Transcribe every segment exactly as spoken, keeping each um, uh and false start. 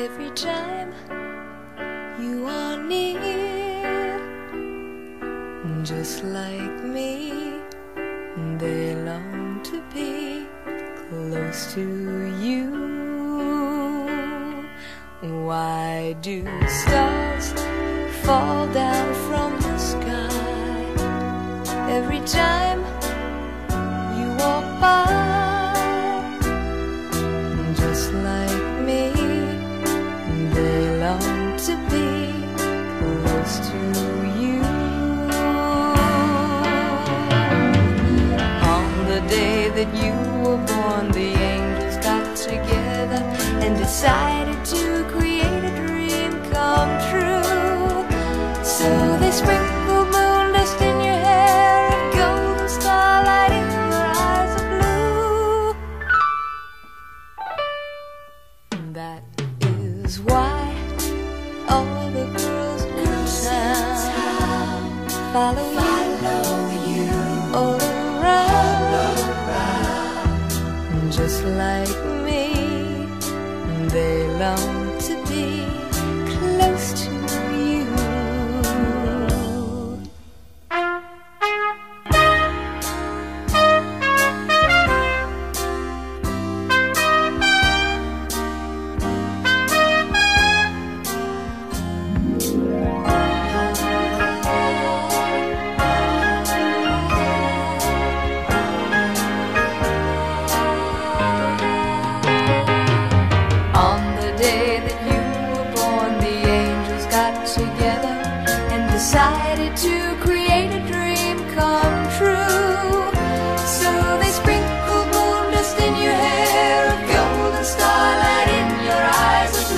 every time you are near. Just like me, they long to be close to you. Why do stars fall down from the sky every time you walk by? Just like me, they long to be close to you. On the day that you were born, the angels got together and decided to create a dream come true. So they sprinkled moon dust in your hair and golden starlight in your eyes of blue. That is why all the girls in town follow, follow you all around. Just like me, they long to be close to you. Together and decided to create a dream come true. So they sprinkled moon dust in your hair, a golden starlight in your eyes of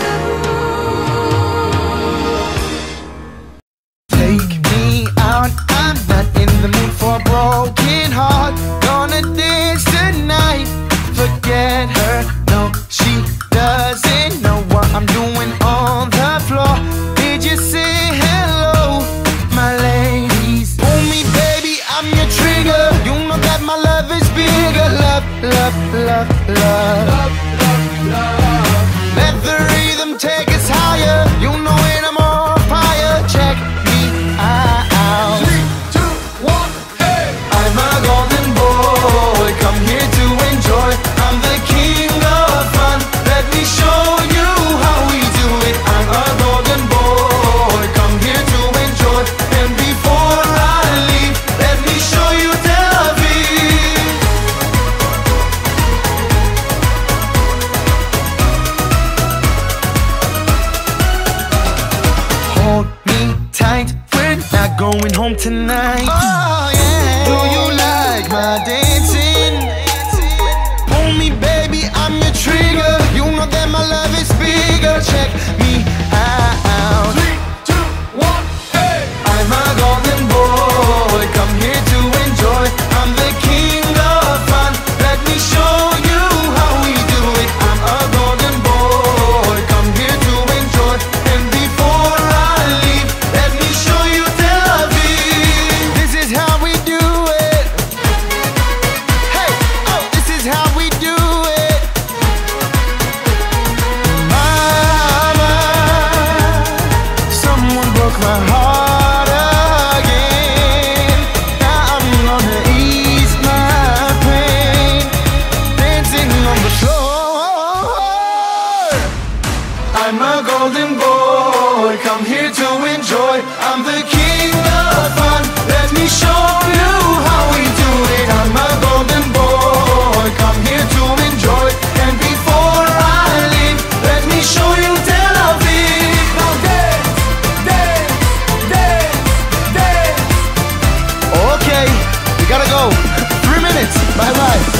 blue. Take me out, I'm not in the mood for a broken heart. Gonna dance tonight, forget her, no, she doesn't know what I'm doing on the floor. Did you say hello, my ladies? Oh me baby, I'm your trigger. You know that my love is bigger. Love, love, love, love, love, love, love. Let the rhythm take us higher. You know when I'm on fire. Check me out. Three, two, one, hey! I'm a golden boy, come here to enjoy. I'm the king of fun. Let me show you how we do it. I'm a golden boy. Going home tonight. Oh yeah. Do you like my dancing? Pull me baby, I'm your trigger. You know that my love is bigger. Check me out. Three, two, one, hey! I'm a golden boy, come here to enjoy. I'm the king of fun. Let me show you how we do it. I'm a golden boy, come here to enjoy. And before I leave, let me show you. This is how we do it. Hey, oh, this is how we do it. Mama, someone broke my heart again. Now I'm gonna ease my pain, dancing on the floor. I'm a golden boy, come here to enjoy. I'm the king of fun. Let me show you how we do it. I'm a golden boy, come here to enjoy. And before I leave, let me show you Tel Aviv. Now dance, dance, dance, dance. Okay, we gotta go. Three minutes, bye bye.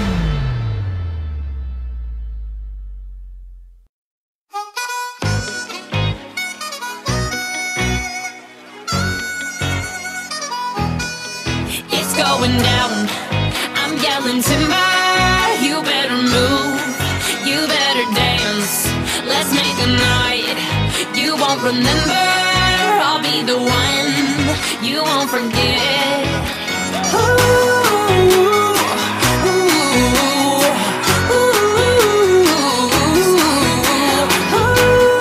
Going down, I'm yelling timber. You better move, you better dance. Let's make a night you won't remember. I'll be the one you won't forget. Ooh. Ooh. Ooh. Ooh.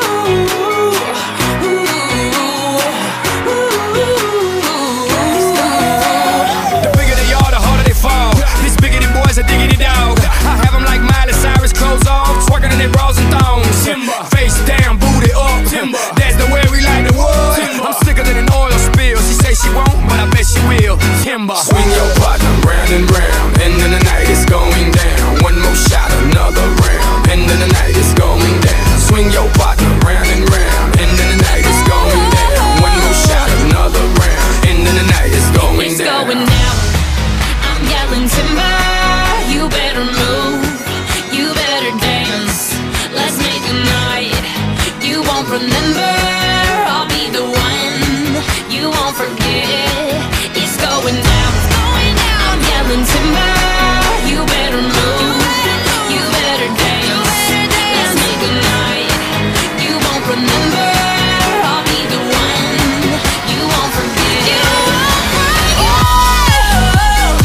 remember. I'll be the one you won't forget. It's going down, I'm yelling timber. You better move, you better dance. Let's make a night you won't remember. I'll be the one you won't forget. You won't forget.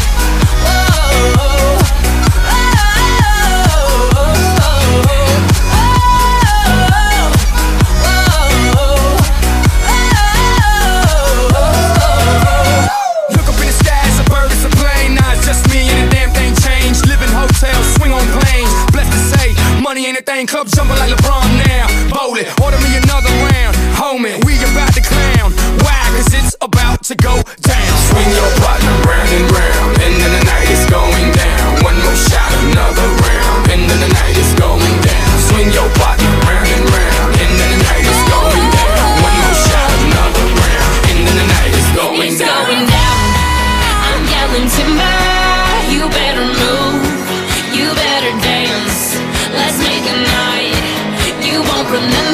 Look up in the sky, it's a bird, it's a plane. Nah, it's just me and the damn thing changed. Live in hotels, swing on planes. Blessed to say, money ain't a thing. Club jumping like LeBron now. Bowling, order me another round. Homie, we about to clown. Why? Cause it's about to go down. Swing your partner round and round, and then the night is going down. One more shot, another round, and then the night is going down. Swing your partner round and round, and then the night is going down. One more shot, another round, and then the night is going It's down. going down, I'm yelling timber. You better move, you better dance. Let's make a night you won't remember.